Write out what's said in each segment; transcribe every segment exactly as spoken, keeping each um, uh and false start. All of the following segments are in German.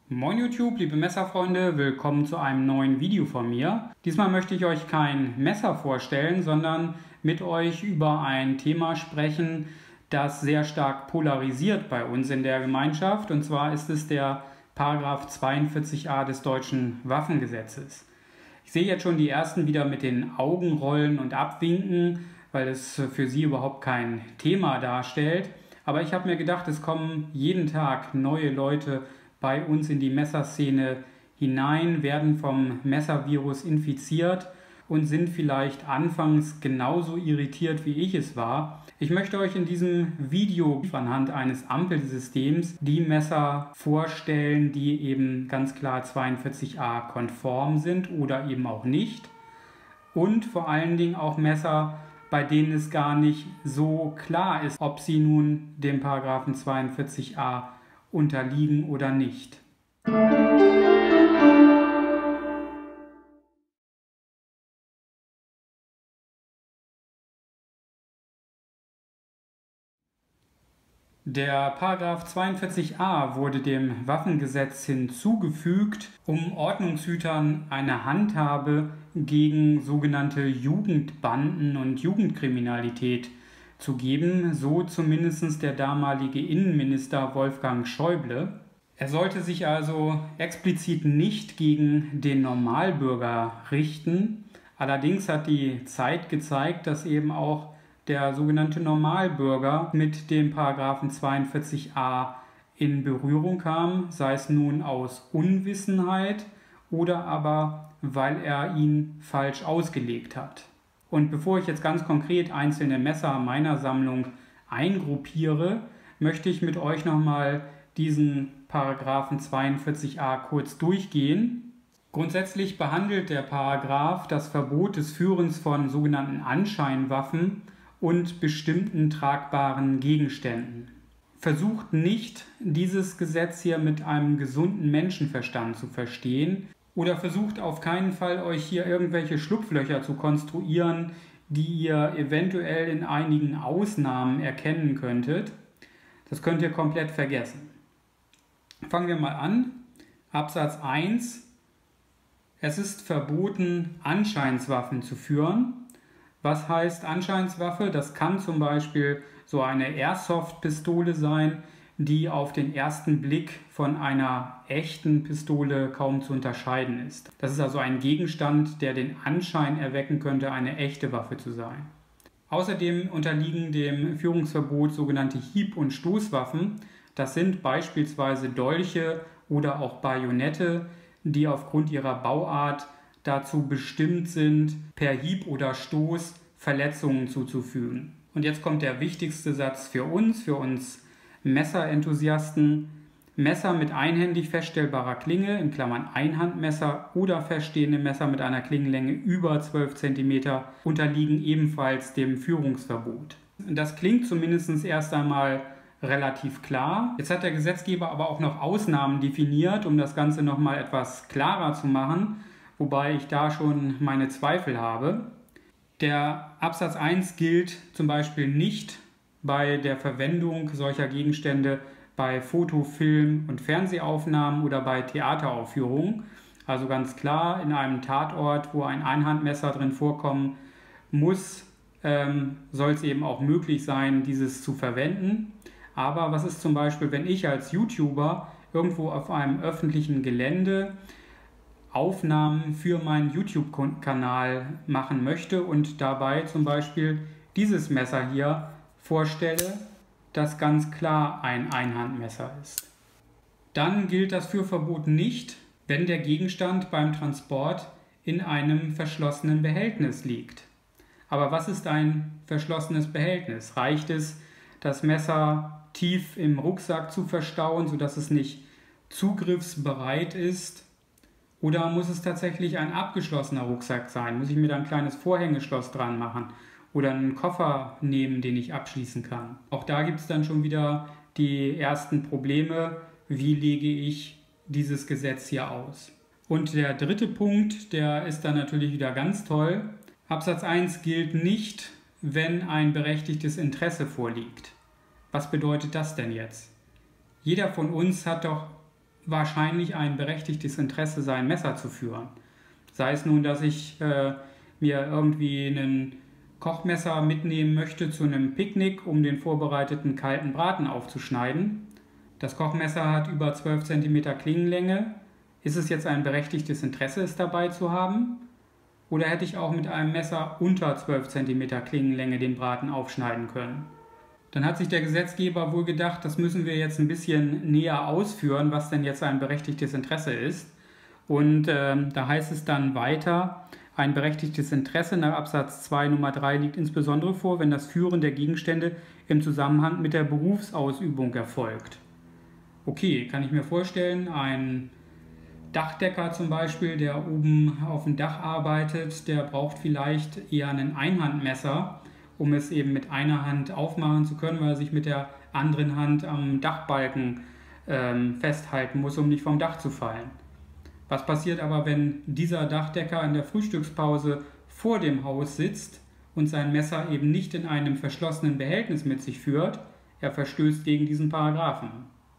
Moin YouTube, liebe Messerfreunde, willkommen zu einem neuen Video von mir. Diesmal möchte ich euch kein Messer vorstellen, sondern mit euch über ein Thema sprechen, das sehr stark polarisiert bei uns in der Gemeinschaft. Und zwar ist es der Paragraph zweiundvierzig a des deutschen Waffengesetzes. Ich sehe jetzt schon die ersten wieder mit den Augen rollen und abwinken, weil es für sie überhaupt kein Thema darstellt. Aber ich habe mir gedacht, es kommen jeden Tag neue Leute bei uns in die Messerszene hinein, werden vom Messervirus infiziert und sind vielleicht anfangs genauso irritiert, wie ich es war. Ich möchte euch in diesem Video anhand eines Ampelsystems die Messer vorstellen, die eben ganz klar zweiundvierzig a konform sind oder eben auch nicht. Und vor allen Dingen auch Messer, bei denen es gar nicht so klar ist, ob sie nun dem Paragraphen zweiundvierzig a unterliegen oder nicht. Der Paragraph zweiundvierzig a wurde dem Waffengesetz hinzugefügt, um Ordnungshütern eine Handhabe gegen sogenannte Jugendbanden und Jugendkriminalität zu geben, so zumindest der damalige Innenminister Wolfgang Schäuble. Er sollte sich also explizit nicht gegen den Normalbürger richten. Allerdings hat die Zeit gezeigt, dass eben auch der sogenannte Normalbürger mit dem Paragraphen zweiundvierzig a in Berührung kam, sei es nun aus Unwissenheit oder aber weil er ihn falsch ausgelegt hat. Und bevor ich jetzt ganz konkret einzelne Messer meiner Sammlung eingruppiere, möchte ich mit euch nochmal diesen Paragraphen zweiundvierzig a kurz durchgehen. Grundsätzlich behandelt der Paragraph das Verbot des Führens von sogenannten Anscheinwaffen und bestimmten tragbaren Gegenständen. Versucht nicht, dieses Gesetz hier mit einem gesunden Menschenverstand zu verstehen oder versucht auf keinen Fall, euch hier irgendwelche Schlupflöcher zu konstruieren, die ihr eventuell in einigen Ausnahmen erkennen könntet. Das könnt ihr komplett vergessen. Fangen wir mal an. Absatz eins. Es ist verboten, Anscheinswaffen zu führen. Was heißt Anscheinswaffe? Das kann zum Beispiel so eine Airsoft-Pistole sein, die auf den ersten Blick von einer echten Pistole kaum zu unterscheiden ist. Das ist also ein Gegenstand, der den Anschein erwecken könnte, eine echte Waffe zu sein. Außerdem unterliegen dem Führungsverbot sogenannte Hieb- und Stoßwaffen. Das sind beispielsweise Dolche oder auch Bajonette, die aufgrund ihrer Bauart dazu bestimmt sind, per Hieb oder Stoß Verletzungen zuzufügen. Und jetzt kommt der wichtigste Satz für uns, für uns Messerenthusiasten. Messer mit einhändig feststellbarer Klinge, in Klammern Einhandmesser oder feststehende Messer mit einer Klingenlänge über zwölf Zentimeter unterliegen ebenfalls dem Führungsverbot. Das klingt zumindest erst einmal relativ klar. Jetzt hat der Gesetzgeber aber auch noch Ausnahmen definiert, um das Ganze nochmal etwas klarer zu machen, wobei ich da schon meine Zweifel habe. Der Absatz eins gilt zum Beispiel nicht bei der Verwendung solcher Gegenstände bei Foto-, Film- und Fernsehaufnahmen oder bei Theateraufführungen. Also ganz klar, in einem Tatort, wo ein Einhandmesser drin vorkommen muss, ähm, soll es eben auch möglich sein, dieses zu verwenden. Aber was ist zum Beispiel, wenn ich als YouTuber irgendwo auf einem öffentlichen Gelände Aufnahmen für meinen YouTube-Kanal machen möchte und dabei zum Beispiel dieses Messer hier vorstelle, das ganz klar ein Einhandmesser ist. Dann gilt das Führverbot nicht, wenn der Gegenstand beim Transport in einem verschlossenen Behältnis liegt. Aber was ist ein verschlossenes Behältnis? Reicht es, das Messer tief im Rucksack zu verstauen, sodass es nicht zugriffsbereit ist? Oder muss es tatsächlich ein abgeschlossener Rucksack sein? Muss ich mir da ein kleines Vorhängeschloss dran machen? Oder einen Koffer nehmen, den ich abschließen kann? Auch da gibt es dann schon wieder die ersten Probleme. Wie lege ich dieses Gesetz hier aus? Und der dritte Punkt, der ist dann natürlich wieder ganz toll. Absatz eins gilt nicht, wenn ein berechtigtes Interesse vorliegt. Was bedeutet das denn jetzt? Jeder von uns hat doch wahrscheinlich ein berechtigtes Interesse, sein Messer zu führen. Sei es nun, dass ich äh, mir irgendwie ein Kochmesser mitnehmen möchte zu einem Picknick, um den vorbereiteten kalten Braten aufzuschneiden. Das Kochmesser hat über zwölf Zentimeter Klingenlänge. Ist es jetzt ein berechtigtes Interesse, es dabei zu haben? Oder hätte ich auch mit einem Messer unter zwölf Zentimeter Klingenlänge den Braten aufschneiden können? Dann hat sich der Gesetzgeber wohl gedacht, das müssen wir jetzt ein bisschen näher ausführen, was denn jetzt ein berechtigtes Interesse ist. Und ähm, da heißt es dann weiter, ein berechtigtes Interesse nach Absatz zwei Nummer drei liegt insbesondere vor, wenn das Führen der Gegenstände im Zusammenhang mit der Berufsausübung erfolgt. Okay, kann ich mir vorstellen, ein Dachdecker zum Beispiel, der oben auf dem Dach arbeitet, der braucht vielleicht eher ein Einhandmesser, um es eben mit einer Hand aufmachen zu können, weil er sich mit der anderen Hand am Dachbalken ähm, festhalten muss, um nicht vom Dach zu fallen. Was passiert aber, wenn dieser Dachdecker in der Frühstückspause vor dem Haus sitzt und sein Messer eben nicht in einem verschlossenen Behältnis mit sich führt? Er verstößt gegen diesen Paragraphen.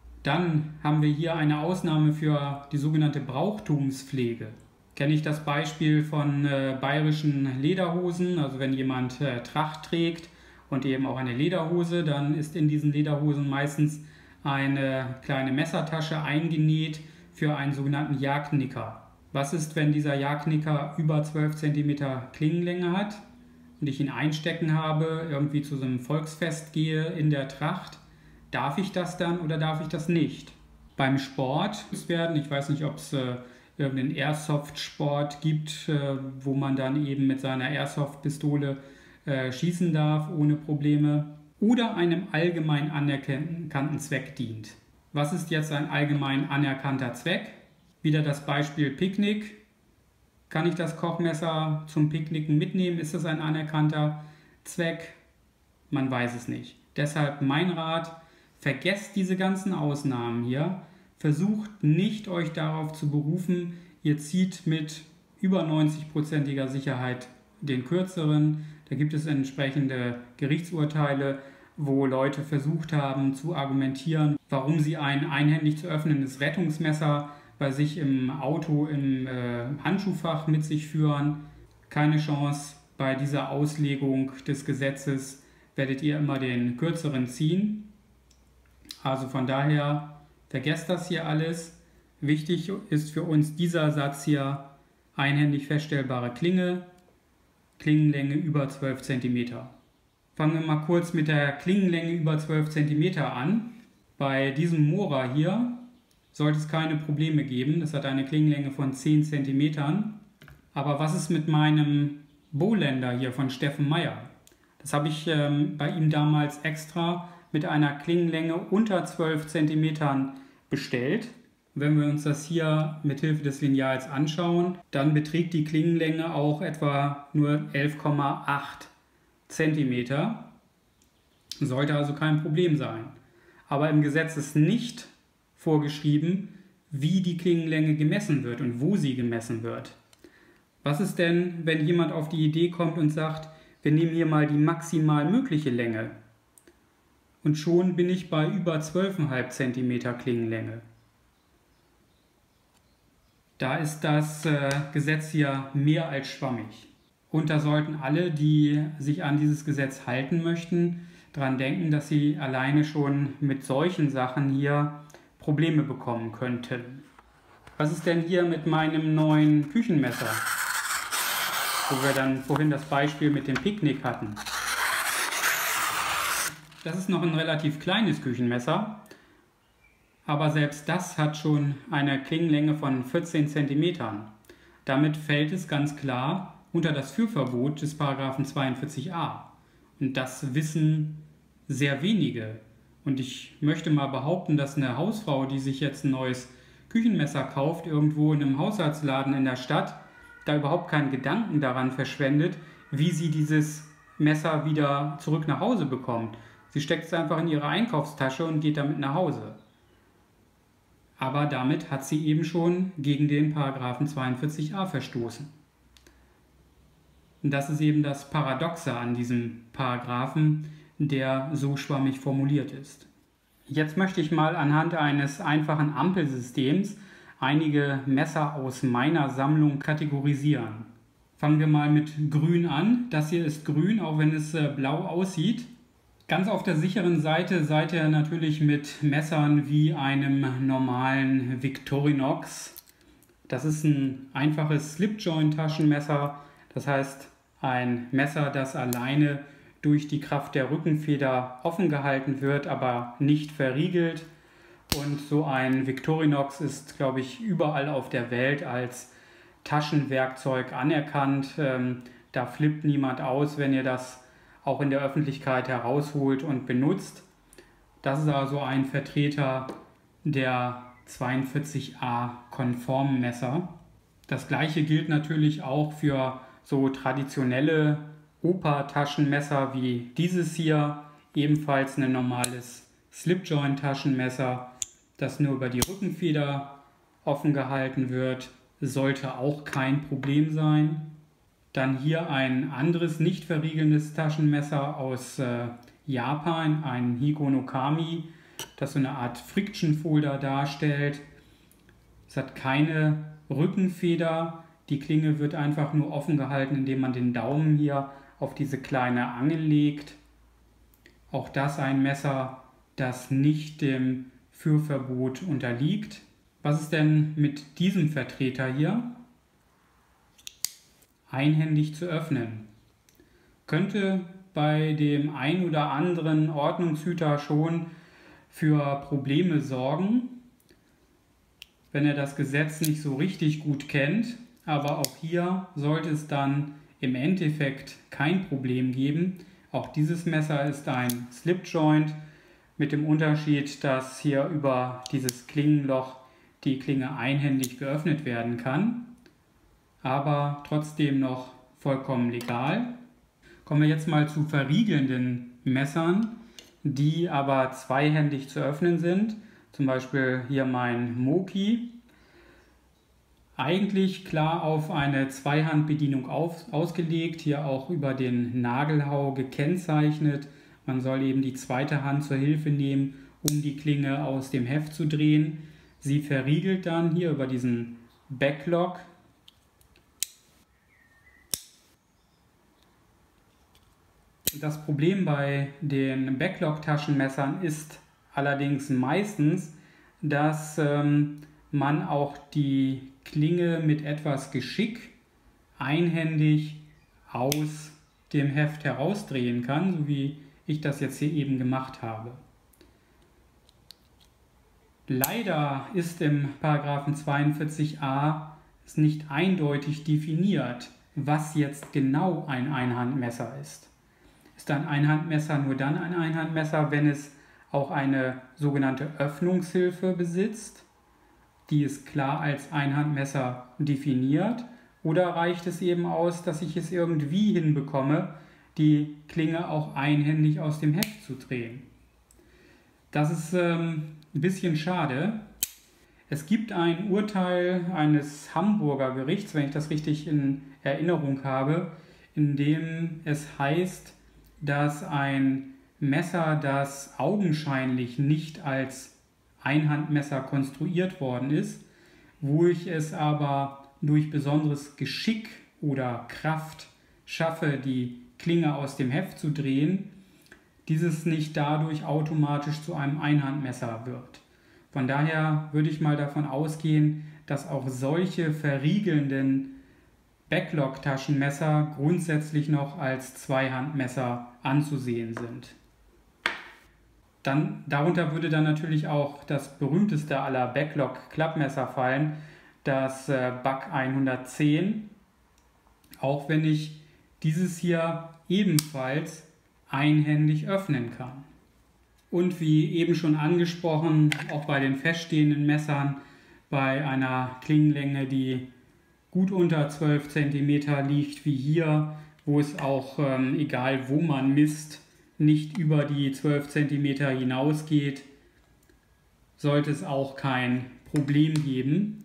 Dann haben wir hier eine Ausnahme für die sogenannte Brauchtumspflege. Kenne ich das Beispiel von äh, bayerischen Lederhosen, also wenn jemand äh, Tracht trägt und eben auch eine Lederhose, dann ist in diesen Lederhosen meistens eine kleine Messertasche eingenäht für einen sogenannten Jagdnicker. Was ist, wenn dieser Jagdnicker über zwölf Zentimeter Klingenlänge hat und ich ihn einstecken habe, irgendwie zu so einem Volksfest gehe in der Tracht? Darf ich das dann oder darf ich das nicht? Beim Sport werden, ich weiß nicht, ob es äh, irgendeinen Airsoft-Sport gibt, äh, wo man dann eben mit seiner Airsoft-Pistole äh, schießen darf ohne Probleme oder einem allgemein anerkannten Zweck dient. Was ist jetzt ein allgemein anerkannter Zweck? Wieder das Beispiel Picknick. Kann ich das Kochmesser zum Picknicken mitnehmen? Ist das ein anerkannter Zweck? Man weiß es nicht. Deshalb mein Rat, vergesst diese ganzen Ausnahmen hier. Versucht nicht, euch darauf zu berufen, ihr zieht mit über neunzig-prozentiger Sicherheit den kürzeren. Da gibt es entsprechende Gerichtsurteile, wo Leute versucht haben zu argumentieren, warum sie ein einhändig zu öffnendes Rettungsmesser bei sich im Auto im äh, Handschuhfach mit sich führen. Keine Chance. Bei dieser Auslegung des Gesetzes werdet ihr immer den kürzeren ziehen. Also von daher, vergesst das hier alles. Wichtig ist für uns dieser Satz hier, einhändig feststellbare Klinge, Klingenlänge über zwölf Zentimeter. Fangen wir mal kurz mit der Klingenlänge über zwölf Zentimeter an. Bei diesem Mora hier sollte es keine Probleme geben. Das hat eine Klingenlänge von zehn Zentimetern. Aber was ist mit meinem Bowländer hier von Steffen Meyer? Das habe ich ähm, bei ihm damals extra mit einer Klingenlänge unter zwölf Zentimetern bestellt. Wenn wir uns das hier mit Hilfe des Lineals anschauen, dann beträgt die Klingenlänge auch etwa nur elf Komma acht Zentimeter. Sollte also kein Problem sein. Aber im Gesetz ist nicht vorgeschrieben, wie die Klingenlänge gemessen wird und wo sie gemessen wird. Was ist denn, wenn jemand auf die Idee kommt und sagt, wir nehmen hier mal die maximal mögliche Länge? Und schon bin ich bei über zwölf Komma fünf Zentimeter Klingenlänge. Da ist das äh, Gesetz hier mehr als schwammig. Und da sollten alle, die sich an dieses Gesetz halten möchten, daran denken, dass sie alleine schon mit solchen Sachen hier Probleme bekommen könnten. Was ist denn hier mit meinem neuen Küchenmesser, wo wir dann vorhin das Beispiel mit dem Picknick hatten? Das ist noch ein relativ kleines Küchenmesser, aber selbst das hat schon eine Klingenlänge von vierzehn Zentimetern. Damit fällt es ganz klar unter das Führverbot des Paragraphen zweiundvierzig a. Und das wissen sehr wenige. Und ich möchte mal behaupten, dass eine Hausfrau, die sich jetzt ein neues Küchenmesser kauft, irgendwo in einem Haushaltsladen in der Stadt, da überhaupt keinen Gedanken daran verschwendet, wie sie dieses Messer wieder zurück nach Hause bekommt. Sie steckt es einfach in ihre Einkaufstasche und geht damit nach Hause. Aber damit hat sie eben schon gegen den Paragraphen zweiundvierzig a verstoßen. Und das ist eben das Paradoxe an diesem Paragraphen, der so schwammig formuliert ist. Jetzt möchte ich mal anhand eines einfachen Ampelsystems einige Messer aus meiner Sammlung kategorisieren. Fangen wir mal mit Grün an. Das hier ist grün, auch wenn es blau aussieht. Ganz auf der sicheren Seite seid ihr natürlich mit Messern wie einem normalen Victorinox. Das ist ein einfaches Slipjoint-Taschenmesser. Das heißt, ein Messer, das alleine durch die Kraft der Rückenfeder offen gehalten wird, aber nicht verriegelt. Und so ein Victorinox ist, glaube ich, überall auf der Welt als Taschenwerkzeug anerkannt. Ähm, da flippt niemand aus, wenn ihr das auch in der Öffentlichkeit herausholt und benutzt. Das ist also ein Vertreter der zweiundvierzig A-konformen Messer. Das gleiche gilt natürlich auch für so traditionelle Opa-Taschenmesser wie dieses hier, ebenfalls ein normales Slipjoint-Taschenmesser, das nur über die Rückenfeder offen gehalten wird, sollte auch kein Problem sein. Dann hier ein anderes nicht verriegelndes Taschenmesser aus äh, Japan, ein Higo no Kami, das so eine Art Friction Folder darstellt. Es hat keine Rückenfeder, die Klinge wird einfach nur offen gehalten, indem man den Daumen hier auf diese kleine Angel legt. Auch das ein Messer, das nicht dem Führverbot unterliegt. Was ist denn mit diesem Vertreter hier? Einhändig zu öffnen. Könnte bei dem ein oder anderen Ordnungshüter schon für Probleme sorgen, wenn er das Gesetz nicht so richtig gut kennt. Aber auch hier sollte es dann im Endeffekt kein Problem geben. Auch dieses Messer ist ein Slipjoint mit dem Unterschied, dass hier über dieses Klingenloch die Klinge einhändig geöffnet werden kann, aber trotzdem noch vollkommen legal. Kommen wir jetzt mal zu verriegelnden Messern, die aber zweihändig zu öffnen sind. Zum Beispiel hier mein Moki. Eigentlich klar auf eine Zweihandbedienung auf, ausgelegt, hier auch über den Nagelhau gekennzeichnet. Man soll eben die zweite Hand zur Hilfe nehmen, um die Klinge aus dem Heft zu drehen. Sie verriegelt dann hier über diesen Backlock. Das Problem bei den Backlock-Taschenmessern ist allerdings meistens, dass ähm, man auch die Klinge mit etwas Geschick einhändig aus dem Heft herausdrehen kann, so wie ich das jetzt hier eben gemacht habe. Leider ist im Paragraphen zweiundvierzig a es nicht eindeutig definiert, was jetzt genau ein Einhandmesser ist. Ist ein Einhandmesser nur dann ein Einhandmesser, wenn es auch eine sogenannte Öffnungshilfe besitzt, die es klar als Einhandmesser definiert, oder reicht es eben aus, dass ich es irgendwie hinbekomme, die Klinge auch einhändig aus dem Heft zu drehen? Das ist ähm, ein bisschen schade. Es gibt ein Urteil eines Hamburger Gerichts, wenn ich das richtig in Erinnerung habe, in dem es heißt, dass ein Messer, das augenscheinlich nicht als Einhandmesser konstruiert worden ist, wo ich es aber durch besonderes Geschick oder Kraft schaffe, die Klinge aus dem Heft zu drehen, dieses nicht dadurch automatisch zu einem Einhandmesser wird. Von daher würde ich mal davon ausgehen, dass auch solche verriegelnden Backlock-Taschenmesser grundsätzlich noch als Zweihandmesser anzusehen sind. Dann, darunter würde dann natürlich auch das berühmteste aller Backlock-Klappmesser fallen, das äh, Buck hundertzehn, auch wenn ich dieses hier ebenfalls einhändig öffnen kann. Und wie eben schon angesprochen, auch bei den feststehenden Messern, bei einer Klingenlänge, die gut unter zwölf Zentimeter liegt, wie hier, wo es auch, ähm, egal wo man misst, nicht über die zwölf Zentimeter hinausgeht, sollte es auch kein Problem geben.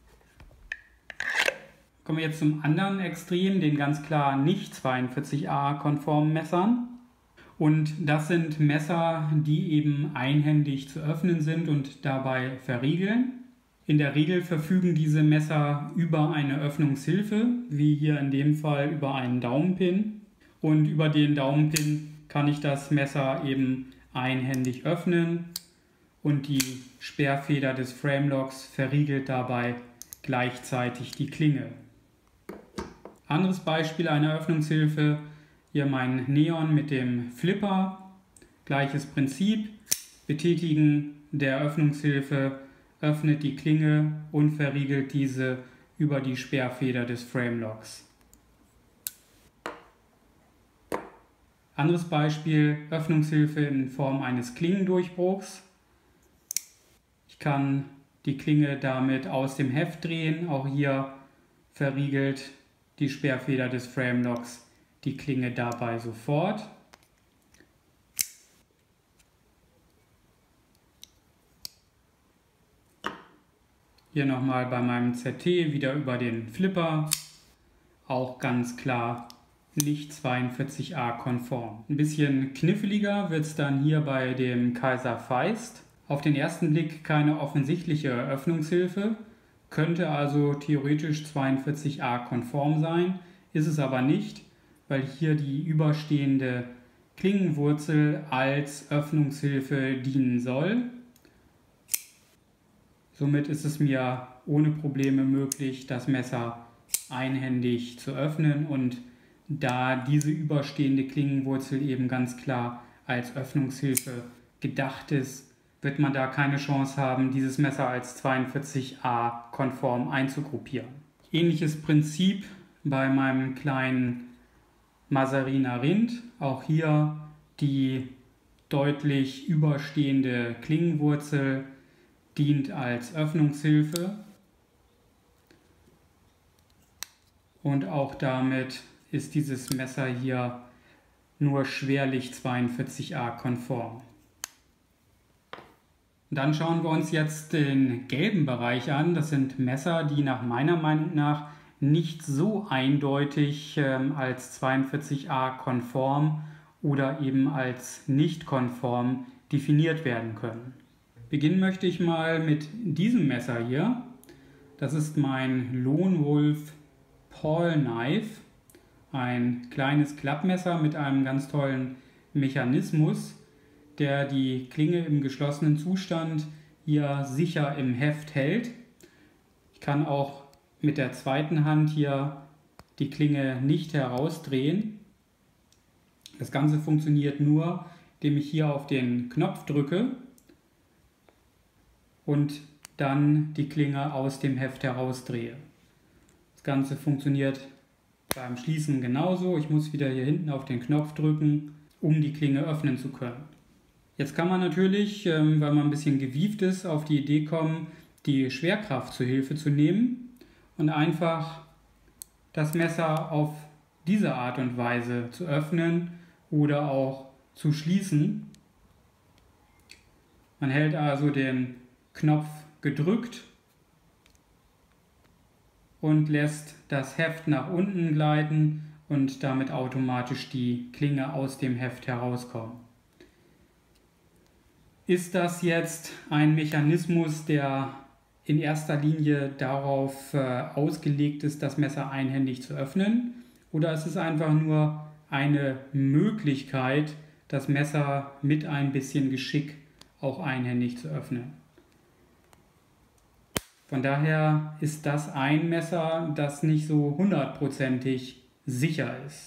Kommen wir jetzt zum anderen Extrem, den ganz klar nicht zweiundvierzig a konformen Messern. Und das sind Messer, die eben einhändig zu öffnen sind und dabei verriegeln. In der Regel verfügen diese Messer über eine Öffnungshilfe, wie hier in dem Fall über einen Daumenpin. Und über den Daumenpin kann ich das Messer eben einhändig öffnen und die Sperrfeder des Framelocks verriegelt dabei gleichzeitig die Klinge. Anderes Beispiel einer Öffnungshilfe, hier mein Neon mit dem Flipper. Gleiches Prinzip, Betätigen der Öffnungshilfe öffnet die Klinge und verriegelt diese über die Sperrfeder des Framelocks. Anderes Beispiel, Öffnungshilfe in Form eines Klingendurchbruchs. Ich kann die Klinge damit aus dem Heft drehen, auch hier verriegelt die Sperrfeder des Framelocks die Klinge dabei sofort. Hier nochmal bei meinem Z T wieder über den Flipper, auch ganz klar nicht zweiundvierzig A konform. Ein bisschen kniffliger wird es dann hier bei dem Kaiser Feist. Auf den ersten Blick keine offensichtliche Öffnungshilfe, könnte also theoretisch zweiundvierzig A konform sein, ist es aber nicht, weil hier die überstehende Klingenwurzel als Öffnungshilfe dienen soll. Somit ist es mir ohne Probleme möglich, das Messer einhändig zu öffnen, und da diese überstehende Klingenwurzel eben ganz klar als Öffnungshilfe gedacht ist, wird man da keine Chance haben, dieses Messer als zweiundvierzig A konform einzugruppieren. Ähnliches Prinzip bei meinem kleinen Mazariner Rind. Auch hier die deutlich überstehende Klingenwurzel dient als Öffnungshilfe. Und auch damit ist dieses Messer hier nur schwerlich zweiundvierzig A konform. Dann schauen wir uns jetzt den gelben Bereich an. Das sind Messer, die nach meiner Meinung nach nicht so eindeutig ähm, als zweiundvierzig A konform oder eben als nicht konform definiert werden können. Beginnen möchte ich mal mit diesem Messer hier. Das ist mein Lone Wolf Pawl Knife. Ein kleines Klappmesser mit einem ganz tollen Mechanismus, der die Klinge im geschlossenen Zustand hier sicher im Heft hält. Ich kann auch mit der zweiten Hand hier die Klinge nicht herausdrehen. Das Ganze funktioniert nur, indem ich hier auf den Knopf drücke und dann die Klinge aus dem Heft herausdrehe. Das Ganze funktioniert beim Schließen genauso. Ich muss wieder hier hinten auf den Knopf drücken, um die Klinge öffnen zu können. Jetzt kann man natürlich, ähm, weil man ein bisschen gewieft ist, auf die Idee kommen, die Schwerkraft zur Hilfe zu nehmen und einfach das Messer auf diese Art und Weise zu öffnen oder auch zu schließen. Man hält also den Knopf gedrückt und lässt das Heft nach unten gleiten und damit automatisch die Klinge aus dem Heft herauskommen. Ist das jetzt ein Mechanismus, der in erster Linie darauf äh, ausgelegt ist, das Messer einhändig zu öffnen? Oder ist es einfach nur eine Möglichkeit, das Messer mit ein bisschen Geschick auch einhändig zu öffnen? Von daher ist das ein Messer, das nicht so hundertprozentig sicher ist.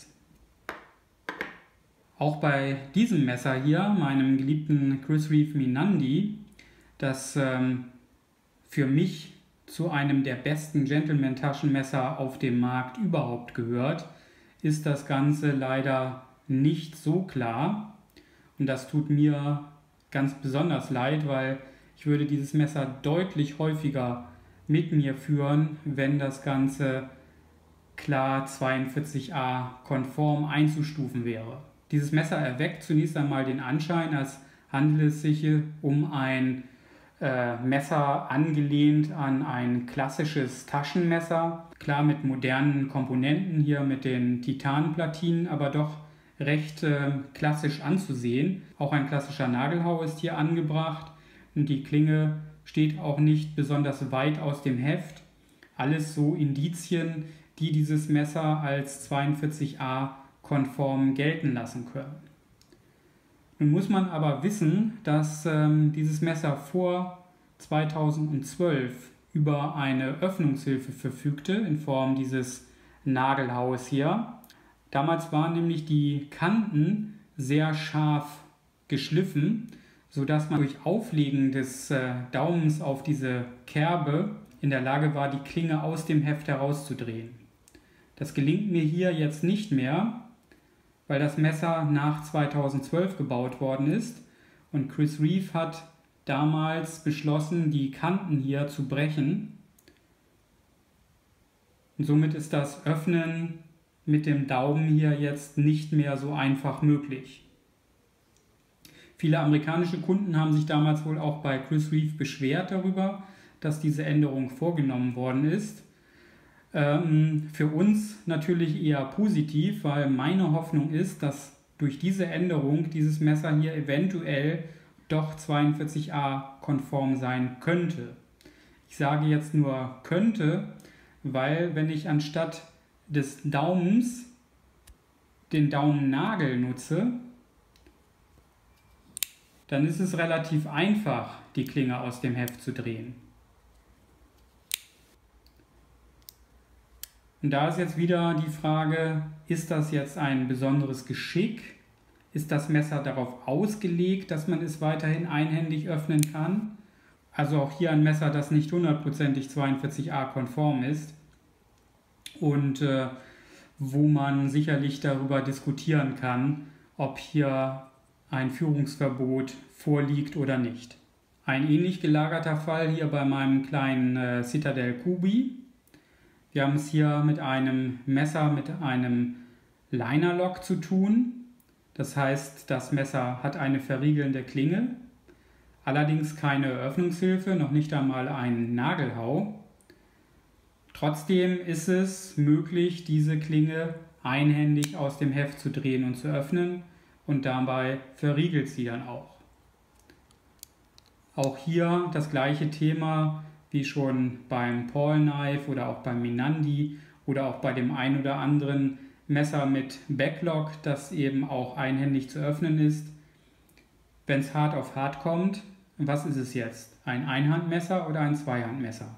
Auch bei diesem Messer hier, meinem geliebten Chris Reeve Minandi, das ähm, für mich zu einem der besten Gentleman-Taschenmesser auf dem Markt überhaupt gehört, ist das Ganze leider nicht so klar. Und das tut mir ganz besonders leid, weil ich würde dieses Messer deutlich häufiger mit mir führen, wenn das Ganze klar zweiundvierzig A konform einzustufen wäre. Dieses Messer erweckt zunächst einmal den Anschein, als handelt es sich um ein äh, Messer angelehnt an ein klassisches Taschenmesser. Klar mit modernen Komponenten hier mit den Titanplatinen, aber doch recht äh, klassisch anzusehen. Auch ein klassischer Nagelhau ist hier angebracht und die Klinge steht auch nicht besonders weit aus dem Heft. Alles so Indizien, die dieses Messer als zweiundvierzig A konform gelten lassen können. Nun muss man aber wissen, dass ähm, dieses Messer vor zweitausendzwölf über eine Öffnungshilfe verfügte in Form dieses Nagelhaues hier. Damals waren nämlich die Kanten sehr scharf geschliffen, sodass man durch Auflegen des äh, Daumens auf diese Kerbe in der Lage war, die Klinge aus dem Heft herauszudrehen. Das gelingt mir hier jetzt nicht mehr, weil das Messer nach zweitausendzwölf gebaut worden ist und Chris Reeve hat damals beschlossen, die Kanten hier zu brechen. Und somit ist das Öffnen mit dem Daumen hier jetzt nicht mehr so einfach möglich. Viele amerikanische Kunden haben sich damals wohl auch bei Chris Reeve beschwert darüber, dass diese Änderung vorgenommen worden ist. Ähm, für uns natürlich eher positiv, weil meine Hoffnung ist, dass durch diese Änderung dieses Messer hier eventuell doch zweiundvierzig A konform sein könnte. Ich sage jetzt nur könnte, weil wenn ich anstatt des Daumens den Daumennagel nutze, dann ist es relativ einfach, die Klinge aus dem Heft zu drehen. Und da ist jetzt wieder die Frage, ist das jetzt ein besonderes Geschick? Ist das Messer darauf ausgelegt, dass man es weiterhin einhändig öffnen kann? Also auch hier ein Messer, das nicht hundertprozentig zweiundvierzig A konform ist und äh, wo man sicherlich darüber diskutieren kann, ob hier ein Führungsverbot vorliegt oder nicht. Ein ähnlich gelagerter Fall hier bei meinem kleinen äh, Citadel Kubi. Wir haben es hier mit einem Messer mit einem Liner Lock zu tun. Das heißt, das Messer hat eine verriegelnde Klinge, allerdings keine Öffnungshilfe, noch nicht einmal einen Nagelhau. Trotzdem ist es möglich, diese Klinge einhändig aus dem Heft zu drehen und zu öffnen und dabei verriegelt sie dann auch. Auch hier das gleiche Thema wie schon beim Pawl Knife oder auch beim Minandi oder auch bei dem ein oder anderen Messer mit Backlock, das eben auch einhändig zu öffnen ist. Wenn es hart auf hart kommt, was ist es jetzt? Ein Einhandmesser oder ein Zweihandmesser?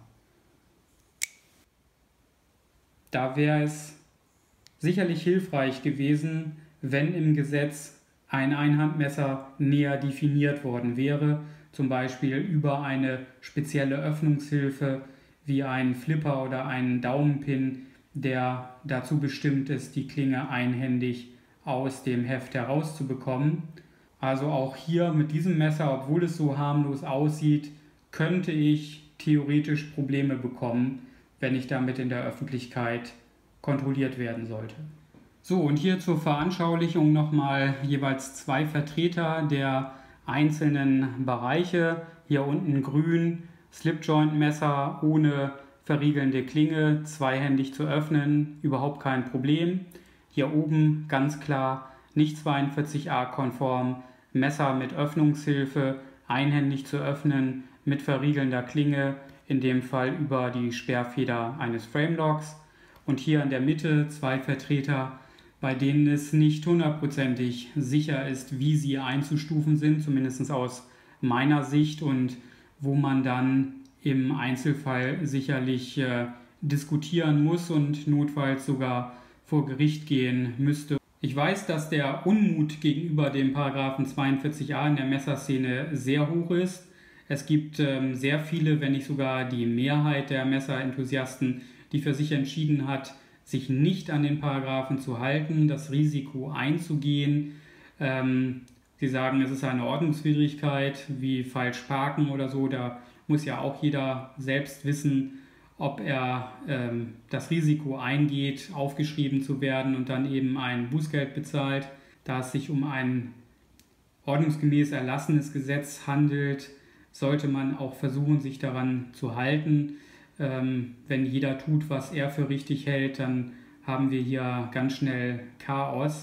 Da wäre es sicherlich hilfreich gewesen, wenn im Gesetz ein Einhandmesser näher definiert worden wäre, zum Beispiel über eine spezielle Öffnungshilfe wie ein Flipper oder einen Daumenpin, der dazu bestimmt ist, die Klinge einhändig aus dem Heft herauszubekommen. Also auch hier mit diesem Messer, obwohl es so harmlos aussieht, könnte ich theoretisch Probleme bekommen, wenn ich damit in der Öffentlichkeit kontrolliert werden sollte. So, und hier zur Veranschaulichung nochmal jeweils zwei Vertreter der einzelnen Bereiche. Hier unten grün, Slipjoint-Messer ohne verriegelnde Klinge, zweihändig zu öffnen, überhaupt kein Problem. Hier oben ganz klar nicht zweiundvierzig A konform, Messer mit Öffnungshilfe, einhändig zu öffnen, mit verriegelnder Klinge, in dem Fall über die Sperrfeder eines Framelocks. Und hier in der Mitte zwei Vertreter, bei denen es nicht hundertprozentig sicher ist, wie sie einzustufen sind, zumindest aus meiner Sicht, und wo man dann im Einzelfall sicherlich äh, diskutieren muss und notfalls sogar vor Gericht gehen müsste. Ich weiß, dass der Unmut gegenüber dem Paragraphen zweiundvierzig A in der Messerszene sehr hoch ist. Es gibt ähm, sehr viele, wenn nicht sogar die Mehrheit der Messerenthusiasten, die für sich entschieden hat, sich nicht an den Paragraphen zu halten, das Risiko einzugehen. Ähm, sie sagen, es ist eine Ordnungswidrigkeit, wie falsch parken oder so. Da muss ja auch jeder selbst wissen, ob er ähm, das Risiko eingeht, aufgeschrieben zu werden und dann eben ein Bußgeld bezahlt. Da es sich um ein ordnungsgemäß erlassenes Gesetz handelt, sollte man auch versuchen, sich daran zu halten. Ähm, wenn jeder tut, was er für richtig hält, dann haben wir hier ganz schnell Chaos.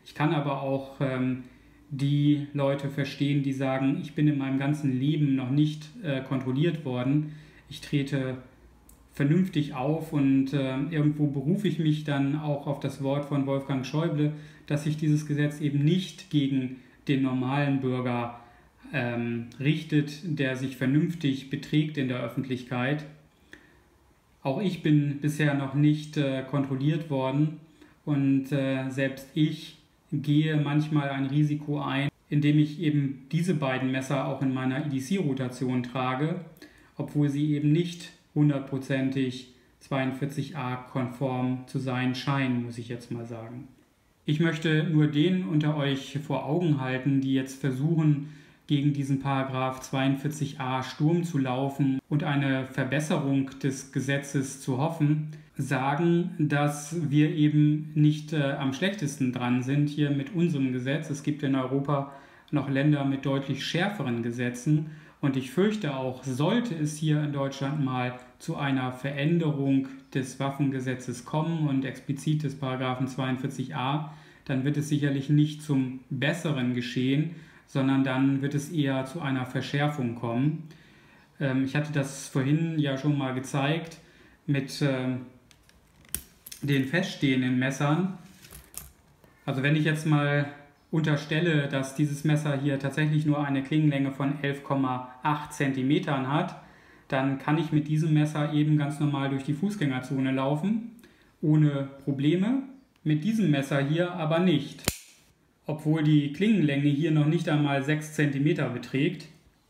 Ich kann aber auch ähm, die Leute verstehen, die sagen, ich bin in meinem ganzen Leben noch nicht äh, kontrolliert worden. Ich trete vernünftig auf und äh, irgendwo berufe ich mich dann auch auf das Wort von Wolfgang Schäuble, dass sich dieses Gesetz eben nicht gegen den normalen Bürger ähm, richtet, der sich vernünftig beträgt in der Öffentlichkeit. Auch ich bin bisher noch nicht äh, kontrolliert worden und äh, selbst ich gehe manchmal ein Risiko ein, indem ich eben diese beiden Messer auch in meiner E D C-Rotation trage, obwohl sie eben nicht hundertprozentig zweiundvierzig a konform zu sein scheinen, muss ich jetzt mal sagen. Ich möchte nur denen unter euch vor Augen halten, die jetzt versuchen, gegen diesen Paragraph zweiundvierzig a Sturm zu laufen und eine Verbesserung des Gesetzes zu hoffen, sagen, dass wir eben nicht äh, am schlechtesten dran sind hier mit unserem Gesetz. Es gibt in Europa noch Länder mit deutlich schärferen Gesetzen. Und ich fürchte auch, sollte es hier in Deutschland mal zu einer Veränderung des Waffengesetzes kommen und explizit des Paragraphen zweiundvierzig a, dann wird es sicherlich nicht zum Besseren geschehen, sondern dann wird es eher zu einer Verschärfung kommen. Ähm, ich hatte das vorhin ja schon mal gezeigt mit äh, den feststehenden Messern. Also wenn ich jetzt mal unterstelle, dass dieses Messer hier tatsächlich nur eine Klingenlänge von elf Komma acht Zentimetern hat, dann kann ich mit diesem Messer eben ganz normal durch die Fußgängerzone laufen, ohne Probleme. Mit diesem Messer hier aber nicht, obwohl die Klingenlänge hier noch nicht einmal sechs Zentimeter beträgt.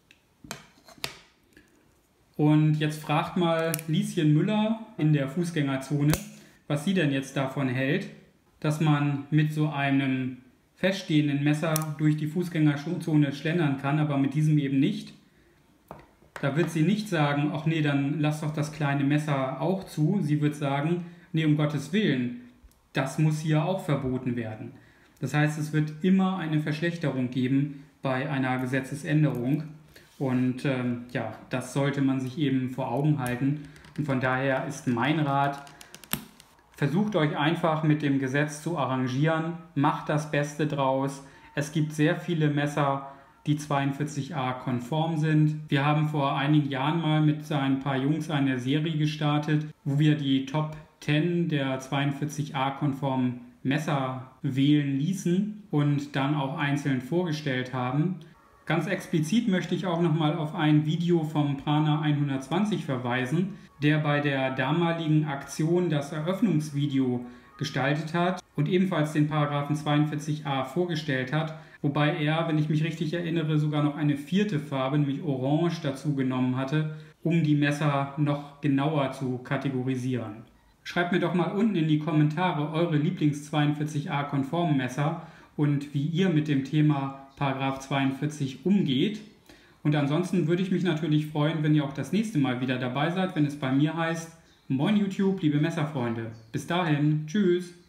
Und jetzt fragt mal Lieschen Müller in der Fußgängerzone, was sie denn jetzt davon hält, dass man mit so einem feststehenden Messer durch die Fußgängerzone schlendern kann, aber mit diesem eben nicht. Da wird sie nicht sagen, ach nee, dann lass doch das kleine Messer auch zu. Sie wird sagen, nee, um Gottes Willen, das muss hier auch verboten werden. Das heißt, es wird immer eine Verschlechterung geben bei einer Gesetzesänderung. Und ähm, ja, das sollte man sich eben vor Augen halten. Und von daher ist mein Rat, versucht euch einfach mit dem Gesetz zu arrangieren, macht das Beste draus. Es gibt sehr viele Messer, die zweiundvierzig a konform sind. Wir haben vor einigen Jahren mal mit ein paar Jungs eine Serie gestartet, wo wir die Top zehn der zweiundvierzig a konformen Messer wählen ließen und dann auch einzeln vorgestellt haben. Ganz explizit möchte ich auch nochmal auf ein Video vom Prana hundertzwanzig verweisen, der bei der damaligen Aktion das Eröffnungsvideo gestaltet hat und ebenfalls den Paragraphen zweiundvierzig a vorgestellt hat, wobei er, wenn ich mich richtig erinnere, sogar noch eine vierte Farbe, nämlich Orange, dazu genommen hatte, um die Messer noch genauer zu kategorisieren. Schreibt mir doch mal unten in die Kommentare eure Lieblings zweiundvierzig a konformen Messer und wie ihr mit dem Thema Paragraph zweiundvierzig umgeht. Und ansonsten würde ich mich natürlich freuen, wenn ihr auch das nächste Mal wieder dabei seid, wenn es bei mir heißt, Moin YouTube, liebe Messerfreunde. Bis dahin, tschüss.